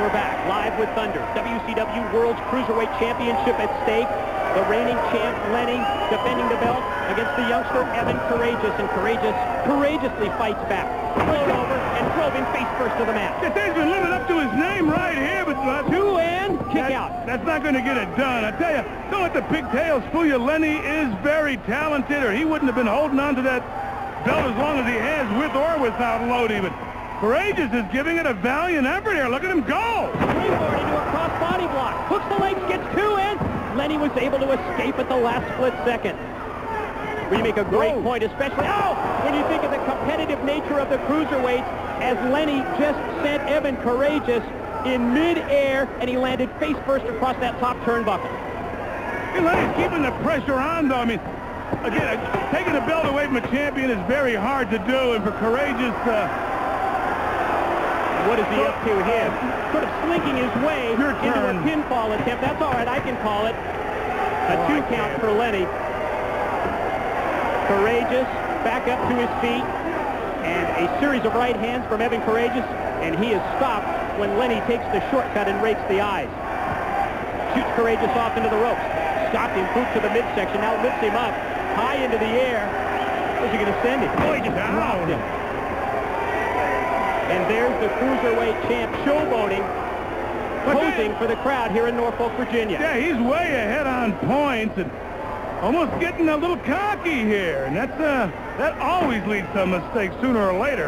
we're back, live with Thunder. WCW World's Cruiserweight Championship at stake. The reigning champ, Lenny, defending the belt against the youngster, Evan Courageous. And Courageous courageously fights back. Flowed over and drove him face first to the mat. This thing's been living up to his name right here, but... Two and kick out. That's not going to get it done. I tell you, don't let the pigtails fool you. Lenny is very talented, or he wouldn't have been holding on to that belt as long as he has, with or without Lodi. But Courageous is giving it a valiant effort here. Look at him go. Springboard into a cross-body block. Hooks the legs, gets two in. Lenny was able to escape at the last split second. We make a great point, especially when you think of the competitive nature of the cruiserweights, as Lenny just sent Evan Courageous in mid-air, and he landed face first across that top turnbuckle. Hey, Lenny's keeping the pressure on, though. I mean, again, taking the belt away from a champion is very hard to do, and for Courageous... what is he up to here? Sort of slinking his way into a pinfall attempt. That's all right, I can call it. A 2 count for Lenny. Courageous back up to his feet, and a series of right hands from Evan Courageous, and he is stopped when Lenny takes the shortcut and rakes the eyes. Shoots Courageous off into the ropes. Stopped him, boot to the midsection, now lifts him up, high into the air. Where's he going to send him? Oh, he just dropped him. And there's the Cruiserweight champ showboating, posing for the crowd here in Norfolk, Virginia. Yeah, he's way ahead on points and almost getting a little cocky here. And that's that always leads to mistakes sooner or later.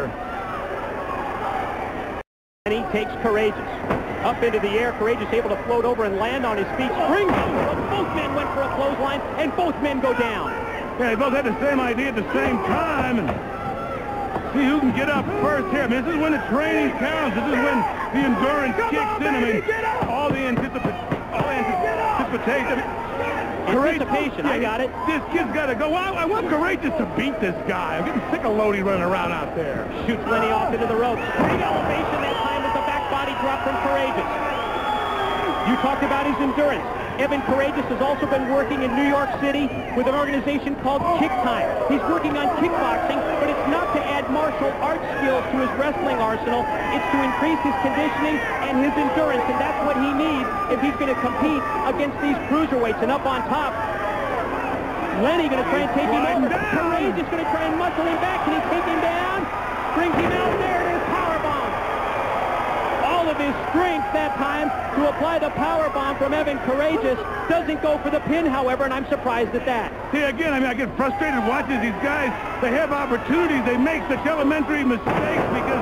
And he takes Courageous up into the air. Courageous able to float over and land on his feet. Spring both men went for a clothesline, and both men go down. Yeah, they both had the same idea at the same time. And see who can get up first here. I mean, this is when the training counts. This is when the endurance kicks in. I mean, all the anticipation. Anticipation, I got it. This kid's got to go. I want Courageous to beat this guy. I'm getting sick of Lodi running around out there. Shoots Lenny off into the ropes. Big elevation that time with the back body drop from Courageous. You talked about his endurance. Evan Courageous has also been working in New York City with an organization called Kick Time. He's working on kickboxing, but it's not to add martial arts skills to his wrestling arsenal. It's to increase his conditioning and his endurance, and that's what he needs if he's going to compete against these cruiserweights. And up on top, Lenny going to try and take him over. Courageous going to try and muscle him back. Can he take him down? Brings him out. There it is, powerbomb. All of his strength that time to apply the powerbomb from Evan Courageous. Doesn't go for the pin, however, and I'm surprised at that. See, again, I mean, I get frustrated watching these guys. They have opportunities. They make such elementary mistakes because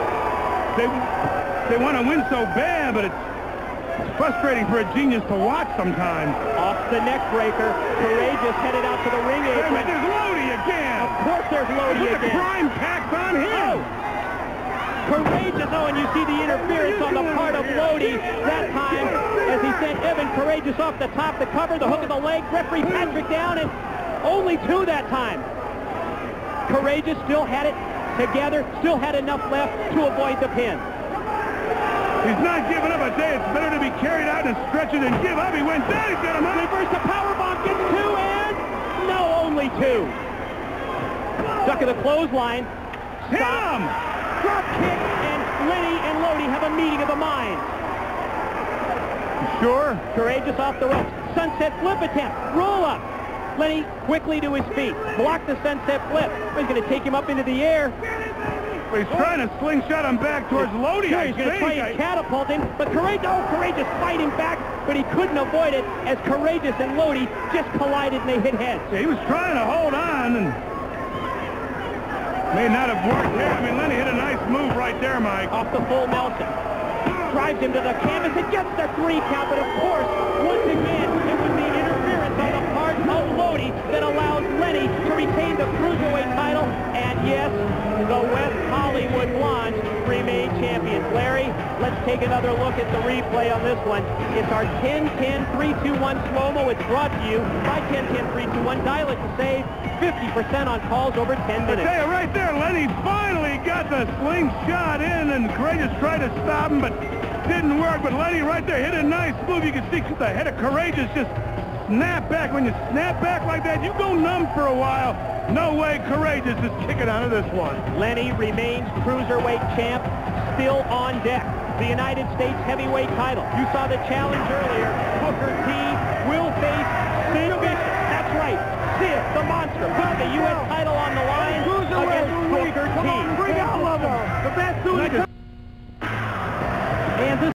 they want to win so bad, but it's frustrating for a genius to watch sometimes. Off the neck breaker, Courageous headed out to the ring apron. Hey, there's Lodi again. Of course there's Lodi again. The crime tax on him. Courageous, and you see the interference on the part of Lodi that time as he sent Evan Courageous off the top, the cover, the hook of the leg, referee Patrick down, and only 2 that time. Courageous still had it together, still had enough left to avoid the pin. He's not giving up. I say it's better to be carried out in a stretcher than give up. He went down, he's got him up. Reverse the powerbomb, gets 2 and no, only 2. Stuck in the clothesline. Hit him! Drop kick, and Lenny and Lodi have a meeting of the minds. Sure. Courageous off the ropes. Sunset flip attempt. Roll up. Lenny quickly to his feet. Block the sunset flip. He's going to take him up into the air. He's trying to slingshot him back towards Lodi. Sure, he's going to try and catapult him, but Courageous fighting back, but he couldn't avoid it as Courageous and Lodi just collided and they hit heads. Yeah, he was trying to hold on and may not have worked there. I mean, Lenny hit a nice move right there, Mike. Off the full Nelson. Drives him to the canvas and gets the 3 count, but of course, once again, it was the interference on the part of Lodi that allows Lenny to retain the Cruiserweight title, and yes, the West Hollywood Blondes remain champions. Larry, let's take another look at the replay on this one. It's our 10-10-3-2-1 slow-mo. It's brought to you by 10-10-3-2-1. Dial it to save 50% on calls over 10 minutes. I tell you, right there, Lenny finally got the slingshot in, and Courageous tried to stop him, but didn't work. But Lenny right there hit a nice move. You can see the head of Courageous just snap back. When you snap back like that, you go numb for a while. No way Courageous is kicking out of this one. Lenny remains Cruiserweight champ, still on deck. the United States heavyweight title. You saw the challenge earlier. Booker T will face Sid Vicious. That's right. Sid, the monster, put the U.S. title on the line against Booker T.